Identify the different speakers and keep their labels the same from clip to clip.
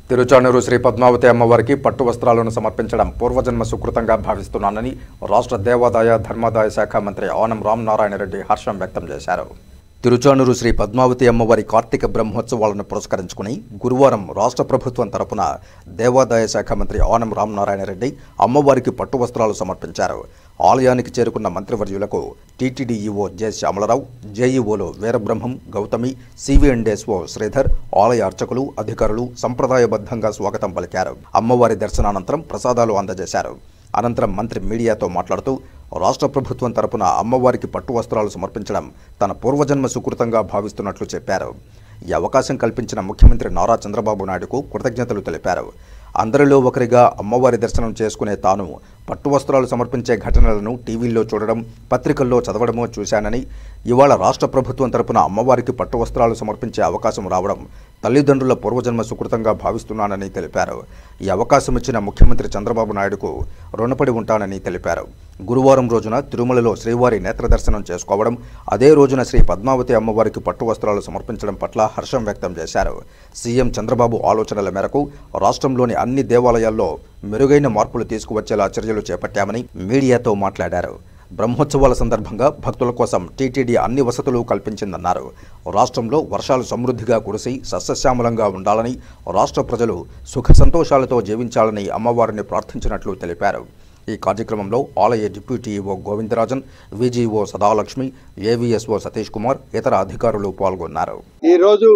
Speaker 1: తిరుచానూరు శ్రీ పద్మావతి అమ్మవారికి పట్టు వస్త్రాలను సమర్పించడం పూర్వజన్మ సుకృతంగా భావిస్తున్నానని రాష్ట్ర దేవాదాయ ధర్మాదాయ శాఖ మంత్రి ఆనం రామనారాయణ రెడ్డి హర్షం వ్యక్తం చేశారు. తిరుచానూరు శ్రీ పద్మావతి అమ్మవారి కార్తీక బ్రహ్మోత్సవాలను పురస్కరించుకుని గురువారం రాష్ట్ర ప్రభుత్వం తరపున దేవాదాయ శాఖ మంత్రి ఆనం రామనారాయణ రెడ్డి అమ్మవారికి పట్టు వస్త్రాలు సమర్పించారు. ఆలయానికి చేరుకున్న మంత్రివర్యులకు టీటీడీ ఈవో జె శ్యామలరావు, జేఈఓలు వీరబ్రహ్మం, గౌతమి, సివిఎండ్ఎస్ఓ శ్రీధర్, ఆలయ అర్చకులు, అధికారులు సంప్రదాయబద్ధంగా స్వాగతం పలికారు. అమ్మవారి దర్శనానంతరం ప్రసాదాలు అందజేశారు. అనంతరం మంత్రి మీడియాతో మాట్లాడుతూ రాష్ట్ర ప్రభుత్వం తరపున అమ్మవారికి పట్టు వస్త్రాలు సమర్పించడం తన పూర్వజన్మ సుకృతంగా భావిస్తున్నట్లు చెప్పారు. ఈ అవకాశం కల్పించిన ముఖ్యమంత్రి నారా చంద్రబాబు నాయుడుకు కృతజ్ఞతలు తెలిపారు. అందరిలో ఒకరిగా అమ్మవారి దర్శనం చేసుకునే తాను పట్టు వస్త్రాలు సమర్పించే ఘటనలను టీవీల్లో చూడడం, పత్రికల్లో చదవడమో చూశానని, ఇవాళ రాష్ట్ర ప్రభుత్వం తరపున అమ్మవారికి పట్టు వస్త్రాలు సమర్పించే అవకాశం రావడం తల్లిదండ్రుల పూర్వజన్మ సుకృతంగా భావిస్తున్నానని తెలిపారు. ఈ అవకాశం ఇచ్చిన ముఖ్యమంత్రి చంద్రబాబు నాయుడుకు రుణపడి ఉంటానని తెలిపారు. గురువారం రోజున తిరుమలలో శ్రీవారి నేత్ర దర్శనం చేసుకోవడం, అదే రోజున శ్రీ పద్మావతి అమ్మవారికి పట్టు వస్త్రాలు సమర్పించడం పట్ల హర్షం వ్యక్తం చేశారు. సీఎం చంద్రబాబు ఆలోచనల మేరకు రాష్ట్రంలోని అన్ని దేవాలయాల్లో మెరుగైన మార్పులు తీసుకువచ్చేలా చర్యలు చేపట్టామని మీడియాతో మాట్లాడారు. బ్రహ్మోత్సవాల సందర్భంగా భక్తుల కోసం టీటీడీ అన్ని వసతులు కల్పించిందన్నారు. రాష్ట్రంలో వర్షాలు సమృద్ధిగా కురిసి సస్యశ్యామలంగా ఉండాలని, రాష్ట్ర ప్రజలు సుఖ సంతోషాలతో జీవించాలని అమ్మవారిని ప్రార్థించినట్లు తెలిపారు. ఈ కార్యక్రమంలో ఆలయ deputy EO Govindarajan, VGO Sadalakshmi, AVSO Satish Kumar, ఇతర అధికారులు పాల్గొన్నారు.
Speaker 2: ఈరోజు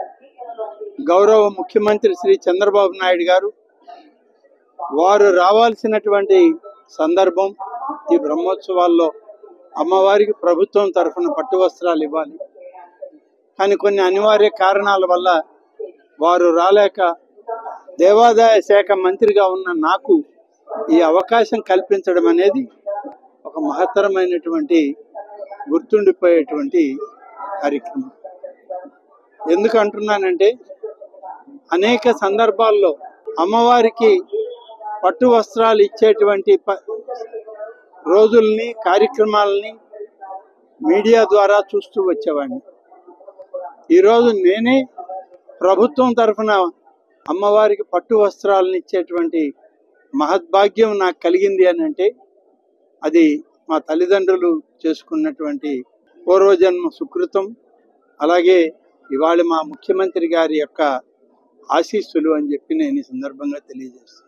Speaker 2: గౌరవ ముఖ్యమంత్రి శ్రీ చంద్రబాబు నాయుడు గారు వారు రావాల్సినటువంటి సందర్భం, ఈ బ్రహ్మోత్సవాల్లో అమ్మవారికి ప్రభుత్వం తరఫున పట్టు వస్త్రాలు ఇవ్వాలి, కానీ కొన్ని అనివార్య కారణాల వల్ల వారు రాలేక దేవాదాయ శాఖ మంత్రిగా ఉన్న నాకు ఈ అవకాశం కల్పించడం అనేది ఒక మహత్తరమైనటువంటి గుర్తుండిపోయేటువంటి కార్యక్రమం. ఎందుకు అంటున్నానంటే, అనేక సందర్భాల్లో అమ్మవారికి పట్టు వస్త్రాలు ఇచ్చేటువంటి రోజుల్ని, కార్యక్రమాలని మీడియా ద్వారా చూస్తూ వచ్చేవాడిని. ఈరోజు నేనే ప్రభుత్వం తరఫున అమ్మవారికి పట్టు వస్త్రాలను ఇచ్చేటువంటి మహద్భాగ్యం నాకు కలిగింది అని అంటే అది మా తల్లిదండ్రులు చేసుకున్నటువంటి పూర్వజన్మ సుకృతం, అలాగే ఇవాళ మా ముఖ్యమంత్రి గారి యొక్క ఆశీస్సులు అని చెప్పి నేను ఈ సందర్భంగా తెలియజేస్తాను.